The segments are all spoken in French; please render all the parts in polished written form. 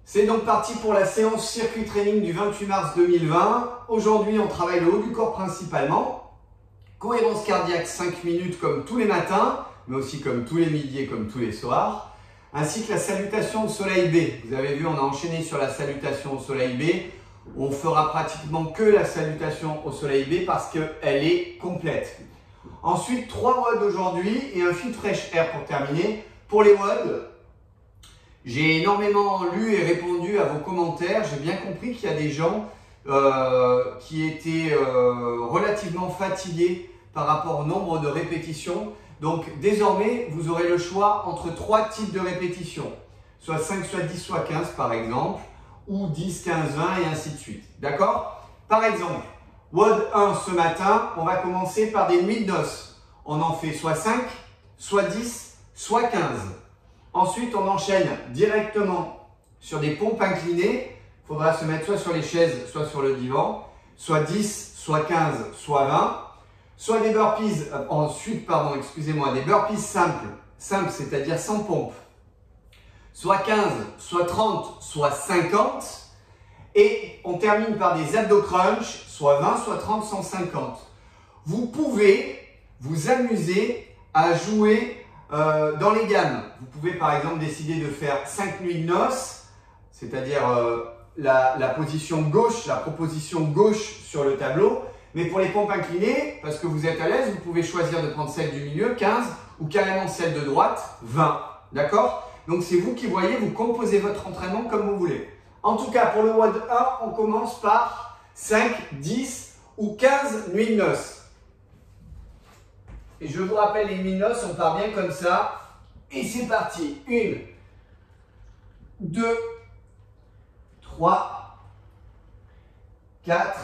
C'est donc parti pour la séance circuit training du 28 mars 2020. Aujourd'hui, on travaille le haut du corps principalement. Cohérence cardiaque 5 minutes comme tous les matins, mais aussi comme tous les midis et comme tous les soirs. Ainsi que la salutation au soleil B. Vous avez vu, on a enchaîné sur la salutation au soleil B. On fera pratiquement que la salutation au soleil B parce qu'elle est complète. Ensuite, 3 WOD aujourd'hui et un filtre fresh air pour terminer. Pour les WOD, j'ai énormément lu et répondu à vos commentaires. J'ai bien compris qu'il y a des gens qui étaient relativement fatigués par rapport au nombre de répétitions. Donc désormais, vous aurez le choix entre 3 types de répétitions. Soit 5, soit 10, soit 15 par exemple. Ou 10, 15, 20 et ainsi de suite. D'accord? Par exemple, WOD 1 ce matin, on va commencer par des nuits de noces. On en fait soit 5, soit 10, soit 15. Ensuite, on enchaîne directement sur des pompes inclinées. Il faudra se mettre soit sur les chaises, soit sur le divan. Soit 10, soit 15, soit 20. Soit des burpees, des burpees simples. Simples, c'est-à-dire sans pompe. Soit 15, soit 30, soit 50. Et on termine par des abdos crunch, soit 20, soit 30, 150. Vous pouvez vous amuser à jouer dans les gammes. Vous pouvez par exemple décider de faire 5 nuits de noces, c'est-à-dire la position gauche, la proposition gauche sur le tableau. Mais pour les pompes inclinées, parce que vous êtes à l'aise, vous pouvez choisir de prendre celle du milieu, 15, ou carrément celle de droite, 20. D'accord? Donc c'est vous qui voyez, vous composez votre entraînement comme vous voulez. En tout cas, pour le WOD 1, on commence par 5, 10 ou 15 nuits de noces. Et je vous rappelle, les nuits de noces, on part bien comme ça. Et c'est parti. 1, 2, 3, 4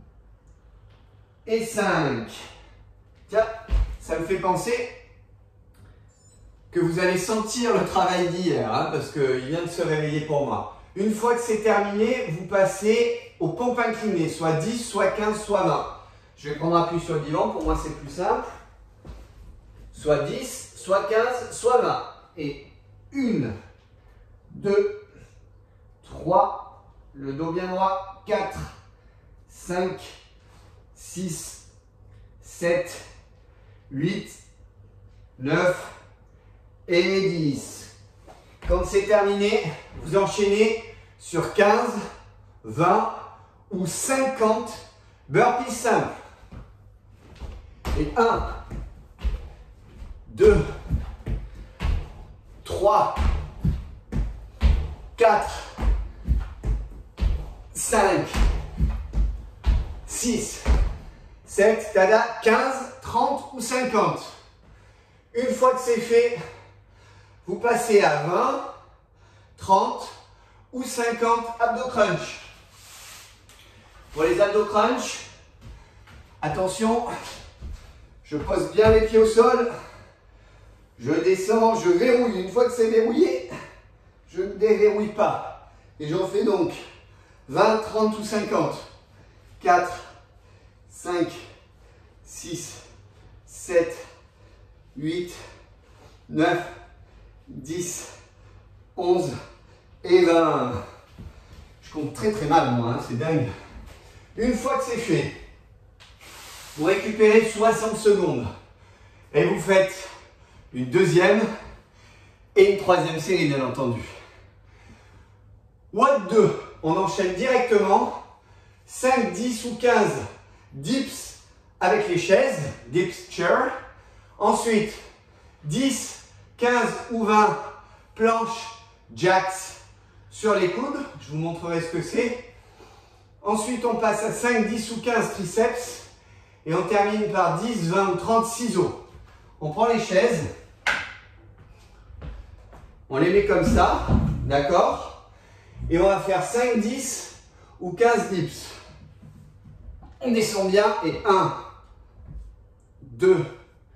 et 5. Tiens, ça me fait penser que vous allez sentir le travail d'hier, hein, parce qu'il vient de se réveiller pour moi. Une fois que c'est terminé, vous passez aux pompes inclinées, soit 10, soit 15, soit 20. Je vais prendre appui sur le divan, pour moi c'est plus simple. Soit 10, soit 15, soit 20. Et 1, 2, 3, le dos bien droit, 4, 5, 6, 7, 8, 9 et 10. Quand c'est terminé, vous enchaînez sur 15, 20 ou 50 burpees simples. Et 1, 2, 3, 4, 5, 6, 7, tada, 15, 30 ou 50. Une fois que c'est fait, vous passez à 20, 30 ou 50 abdos crunch. Pour les abdos crunch, attention, je pose bien les pieds au sol, je descends, je verrouille. Une fois que c'est verrouillé, je ne déverrouille pas. Et j'en fais donc 20, 30 ou 50. 4, 5, 6, 7, 8, 9, 10, 11 et 20. Je compte très très mal moi, hein, c'est dingue. Une fois que c'est fait, vous récupérez 60 secondes et vous faites une deuxième et une troisième série bien entendu. WOD 2, on enchaîne directement 5, 10 ou 15 dips avec les chaises, dips chair. Ensuite 10, 15 ou 20 planches jacks sur les coudes. Je vous montrerai ce que c'est. Ensuite, on passe à 5, 10 ou 15 triceps. Et on termine par 10, 20 ou 30 ciseaux. On prend les chaises. On les met comme ça. D'accord? Et on va faire 5, 10 ou 15 dips. On descend bien. Et 1, 2,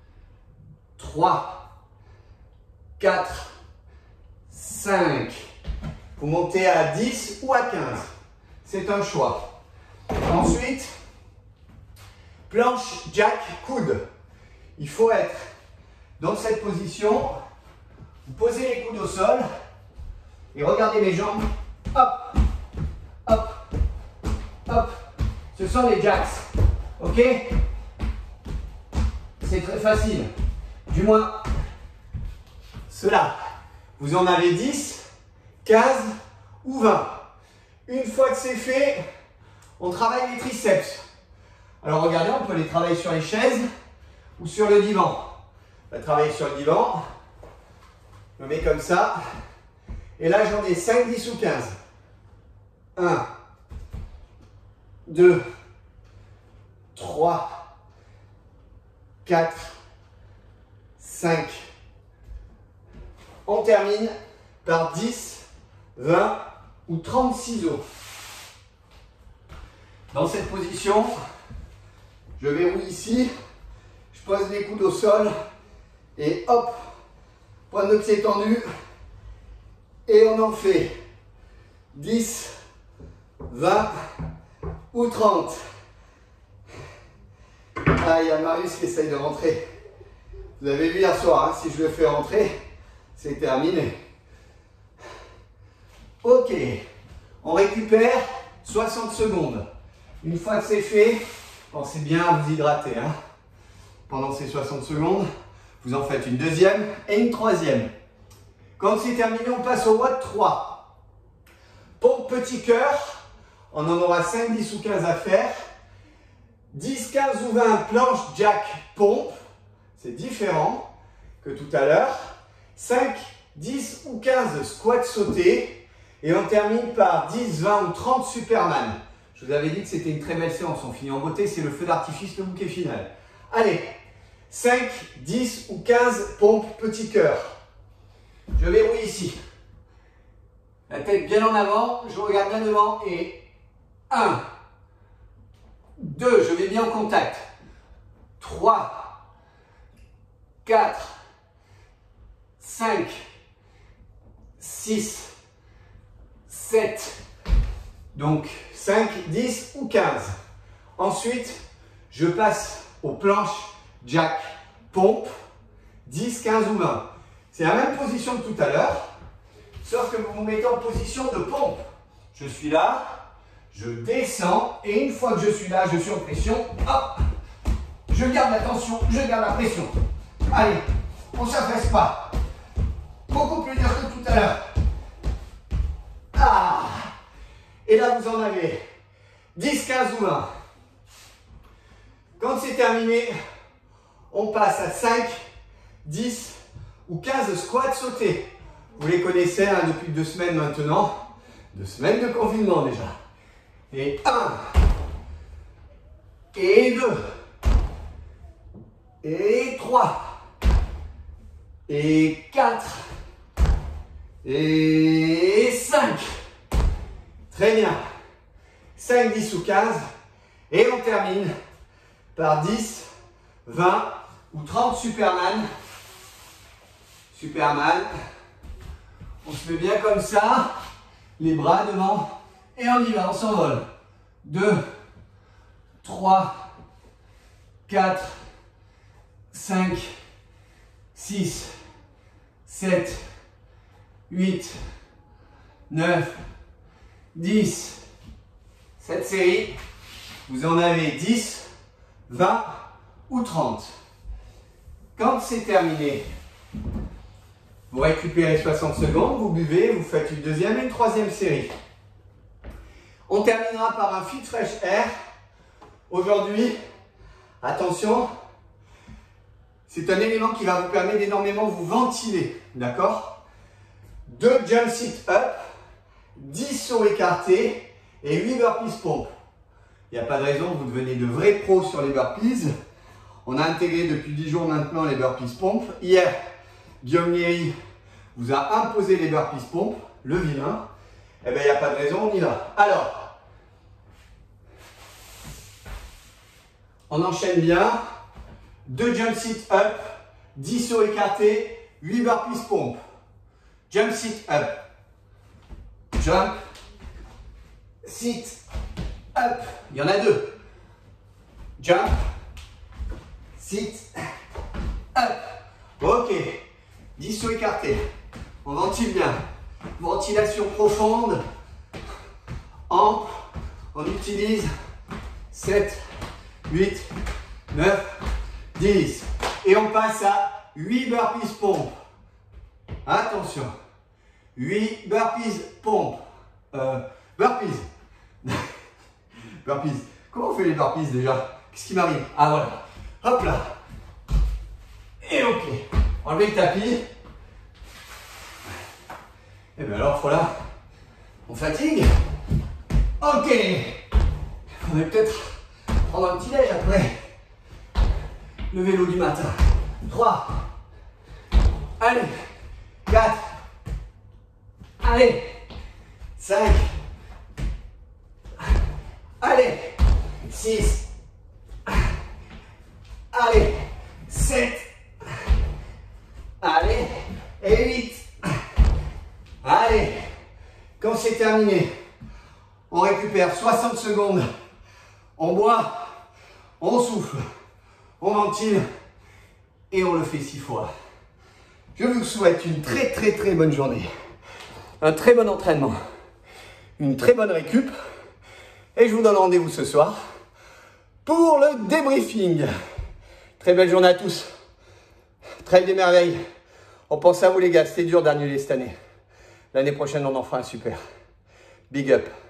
3, 4, 5. Vous montez à 10 ou à 15. C'est un choix. Ensuite, planche, jack, coude. Il faut être dans cette position. Vous posez les coudes au sol et regardez mes jambes. hop, hop, hop. Ce sont les jacks. Ok? C'est très facile. Du moins, cela. Vous en avez 10, 15 ou 20. Une fois que c'est fait, on travaille les triceps. Alors regardez, on peut les travailler sur les chaises ou sur le divan. On va travailler sur le divan. Je me mets comme ça. Et là, j'en ai 5, 10 ou 15. 1, 2, 3, 4, 5. On termine par 10, 20 ou 30 ciseaux. Dans cette position, je verrouille ici, je pose les coudes au sol et hop, point de pied tendu et on en fait 10, 20 ou 30. Ah, il y a Marius qui essaye de rentrer. Vous avez vu hier soir, hein, si je le fais rentrer, c'est terminé. Ok, on récupère 60 secondes. Une fois que c'est fait, pensez bien à vous hydrater. Hein. Pendant ces 60 secondes, vous en faites une deuxième et une troisième. Quand c'est terminé, on passe au WOD 3. Pompe petit cœur, on en aura 5, 10 ou 15 à faire. 10, 15 ou 20 planche jack pompe, c'est différent que tout à l'heure. 5, 10 ou 15 squats sautés. Et on termine par 10, 20 ou 30 Superman. Je vous avais dit que c'était une très belle séance. On finit en beauté, c'est le feu d'artifice, le bouquet final. Allez, 5, 10 ou 15 pompes petit cœur. Je verrouille ici. La tête bien en avant, je regarde bien devant et 1, 2, je vais bien en contact. 3, 4, 5, 6, 7, donc 5, 10 ou 15. Ensuite, je passe aux planches jack pompe, 10, 15 ou 20. C'est la même position que tout à l'heure, sauf que vous vous mettez en position de pompe. Je suis là, je descends, et une fois que je suis là, je suis en pression, hop, je garde la tension, je garde la pression. Allez, on ne s'affaisse pas. Beaucoup plus dur que tout à l'heure. Ah. Et là, vous en avez 10, 15 ou 20. Quand c'est terminé, on passe à 5, 10 ou 15 squats sautés. Vous les connaissez hein, depuis 2 semaines maintenant. 2 semaines de confinement déjà. Et 1, et 2, et 3, et 4, et 5. Très bien. 5, 10 ou 15. Et on termine par 10, 20 ou 30 Superman. Superman. On se met bien comme ça. Les bras devant. Et on y va, on s'envole. 2, 3, 4, 5, 6, 7, 8, 9, 10. Cette série, vous en avez 10, 20 ou 30. Quand c'est terminé, vous récupérez 60 secondes, vous buvez, vous faites une deuxième et une troisième série. On terminera par un fit fresh air. Aujourd'hui, attention, c'est un élément qui va vous permettre d'énormément vous ventiler, d'accord? 2 jump sit up, 10 sauts écartés et 8 burpees pompe. Il n'y a pas de raison que vous deveniez de vrais pros sur les burpees. On a intégré depuis 10 jours maintenant les burpees pompe. Hier, Guillaume Néry vous a imposé les burpees pompe, le vilain. Eh bien, il n'y a pas de raison, on y va. Alors, on enchaîne bien. 2 jump sit up, 10 sauts écartés, 8 burpees pompe. Jump sit up. Jump, sit, up. Il y en a 2. Jump, sit, up. Ok. 10 sauts écartés. On ventile bien. Ventilation profonde. ample. On utilise 7, 8, 9, 10. Et on passe à 8 burpees pompe. Attention. 8 burpees pompe. Burpees. Burpees. Comment on fait les burpees déjà? Qu'est-ce qui m'arrive? Ah voilà. Hop là. Et ok. Enlevez le tapis. Et bien alors voilà. On fatigue. Ok. On va peut-être prendre un petit déj après le vélo du matin. 3. Allez. 4. Allez. 5. Allez. 6. Allez. 7. Allez. Et 8. Allez. Quand c'est terminé, on récupère 60 secondes. On boit, on souffle, on ventile et on le fait 6 fois. Je vous souhaite une très bonne journée, un très bon entraînement, une très bonne récup et je vous donne rendez-vous ce soir pour le débriefing. Très belle journée à tous. Trail des merveilles. On pense à vous les gars, c'était dur d'annuler cette année. L'année prochaine, on en fera un super. Big up.